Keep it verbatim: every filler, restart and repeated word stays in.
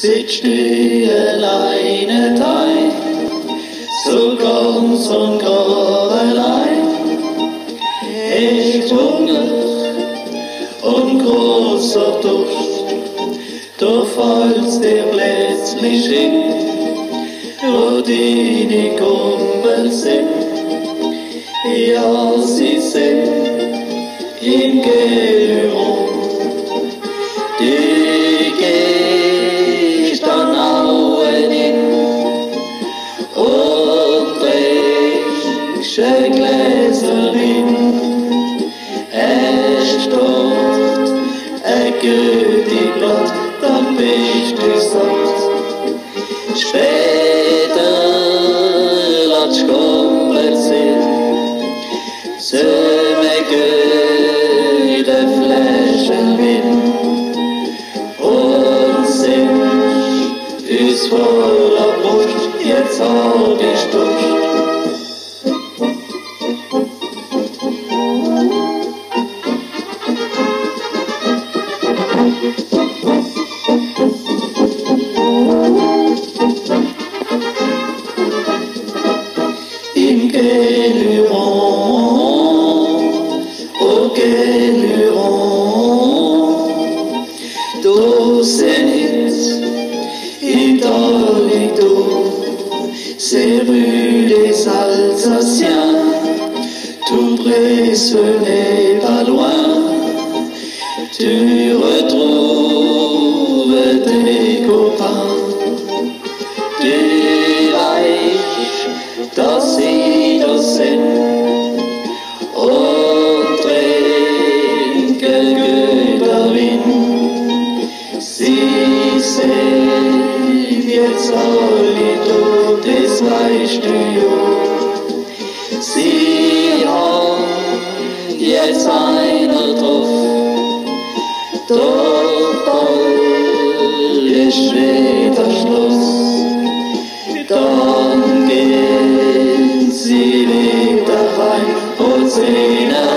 sitzt du alleine da, so ganz und gar allein. Echt Hunger und großer Durst, da fällt's dir plötzlich hin, wo deine Kumpel sind. Ja, sie sind im Gehirn. Du gehst an Auen hin und trinkst ein Gläser Wein. Es steht ein gültig Blatt, dann bist du satt. Später lässt du Kumpel sehen, so me gute Flaschen Wein. Ist voller Brust, jetzt hab ich Durst. Im Gehirn, oh Gehirn, du sitzt Hidalgo, c'est rue des Alsaciens, tout près ce n'est pas loin, tu retrouves tes copains. Tu weißt, dass sie das sind und trinken guter Wein. Sie sind jetzt alle tot, das weißt du ja. Sie haben jetzt einer drauf, doch bald ist wieder Schluss. Dann gehen sie wieder heim und sehen